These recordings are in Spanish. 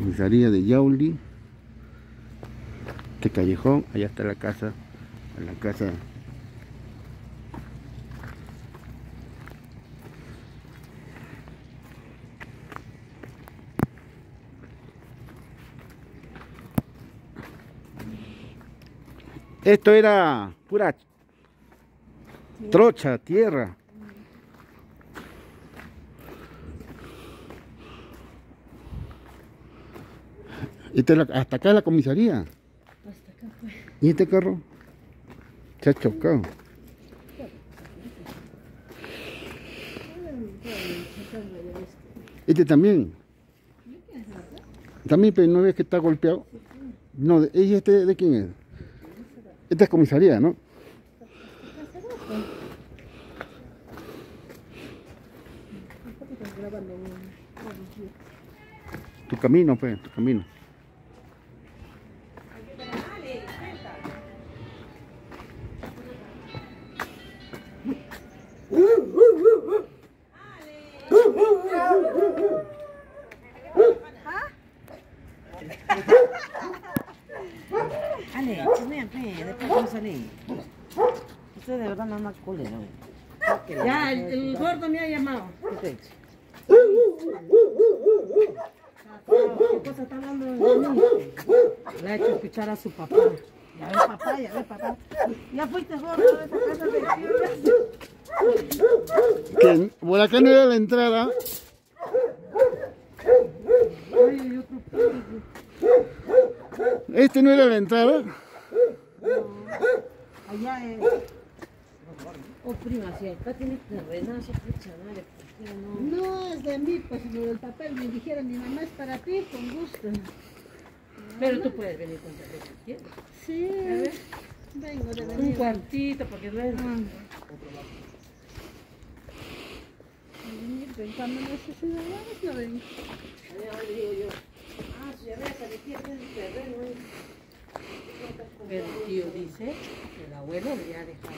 Comisaría de Yauli. Este callejón, allá está la casa. La casa. Esto era pura trocha, tierra. Hasta acá es la comisaría. Hasta acá fue. ¿Y este carro? Se ha chocado. Este también. También, pero no ves que está golpeado. No, ¿y este de quién es? Esta es comisaría, ¿no? Tu camino, pues, tu camino. Ale, después vamos a salir. Usted de verdad no es más culero. Ya, el gordo me ha llamado. ¿Qué cosa está hablando de mí? Le ha hecho escuchar a su papá. Ya ve papá, ya ve papá. Ya fuiste gordo de esa casa de... Que por acá no era la entrada. Ay, hay otro perro. Este no era la entrada. No, allá es... Oh, prima, si acá tienes terrenazo, pucha madre, ¿por qué no? No es de mí, pues lo del papel me dijeron, mi mamá es para ti, con gusto. Pero tú puedes venir con el si quieres. Sí, A ver, vengo de un venir. cuartito, porque no es... Cuando necesitamos, no vengo. Ahora digo yo, si ya ves, ¿de quién es el terreno? Pero el tío dice que el abuelo le ha dejado.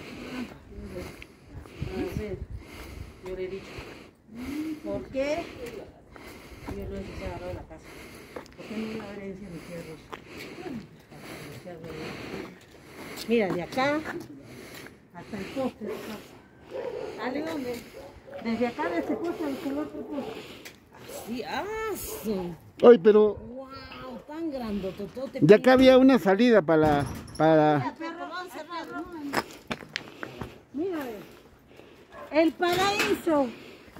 A ver, yo le he dicho, ¿por qué? Yo no sé si se ha agarrado la casa. ¿Por qué no la herencia mi tía Rosa? Mira, de acá hasta el poste de casa. ¿Sale dónde? Desde acá, de este poste hasta el otro poste. Así, ¡aso! Oye, pero ¡Wow! Tan grandototote. de acá había una salida para... Pero van cerrado, ¿no? Mira, el paraíso.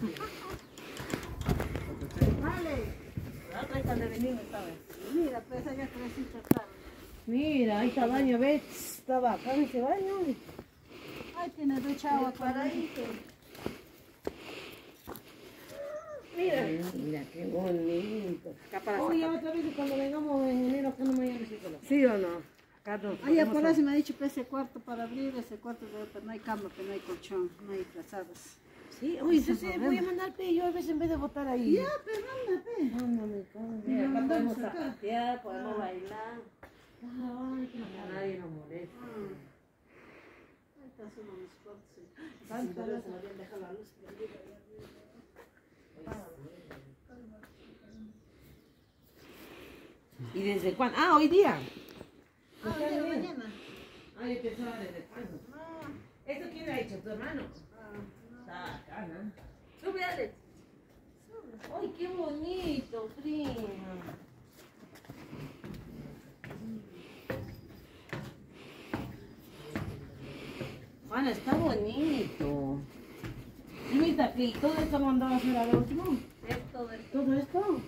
Vale. La otra vez de venir esta vez. Mira, pues allá creciste tarde. Mira, ahí está baño, ¿ves? Estaba acá en ese baño. Ay, tiene ducha agua paraíso. Mira, mira, qué bonito. Acá para oye, otra vez cuando vengamos en enero, acá no me vayan a decir color. ¿Sí o no? Acá no. Allá por eso me ha dicho que ese cuarto para abrir, ese cuarto pero no hay cama, pero no hay colchón, no hay frazadas. Sí, oye, sí, voy a mandar yo a veces en vez de botar ahí. Ya, pero mándame. Mándame, Mira, acá mandamos podemos acá. zapatear, podemos bailar. Ay, que nadie nos moleste. Ahí está solo mis cuartos. Tantas veces me habían dejado la luz prendida. ¿Y desde cuándo? Ah, hoy día. Ah, de la mañana. Ah, yo pensaba desde cuándo. ¿Esto quién lo ha hecho? ¿Tu hermano? Está acá, ¿no? Sube, Alex. ¡Ay, qué bonito, prima! Juana, está bonito. Primita, ¿y todo esto mandaba a hacer a lo último? ¿Todo esto?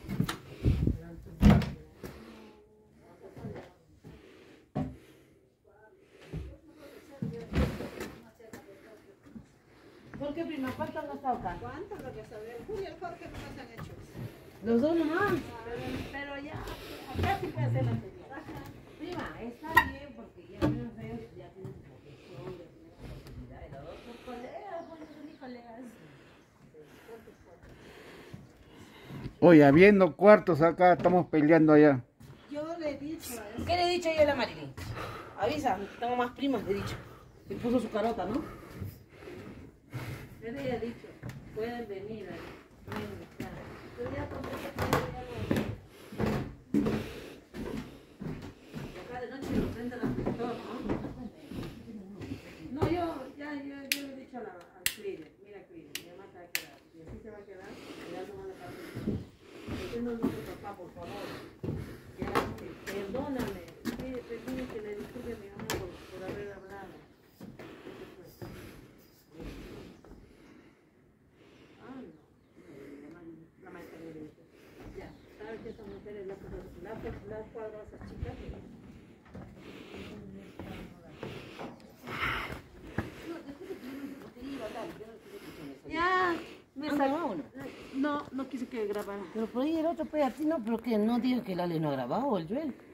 ¿Por qué, prima? ¿Cuánto han gastado acá? ¿Cuánto lo que saber? Julio y el Jorge no nos han hecho. Los dos nomás. Pero ya, acá sí puede hacer la anterior. Prima, está bien porque ya menos ellos ya tienen su profesión, ya tienen su oportunidad. Y los otros colegas, bueno, son mis colegas. Oye, habiendo cuartos acá, estamos peleando allá. Yo le he dicho a él. ¿Qué le he dicho yo a la Marilyn? Avisa, tengo más primas, le he dicho. Y puso su carota, ¿no? Yo le he dicho, pueden venir ahí. Pero ya no, papá, por favor. Ya, perdóname. Perdóname que le disculpe a mi mamá por haber hablado. Ah, no. La maestra me dice. Ya, sabes que esa mujer es la cuadra esa chica. Ya, me sacó. No, no quise que grabara. Pero por ahí el otro pues a ti no, pero que no digas que Lale no ha grabado, el Joel.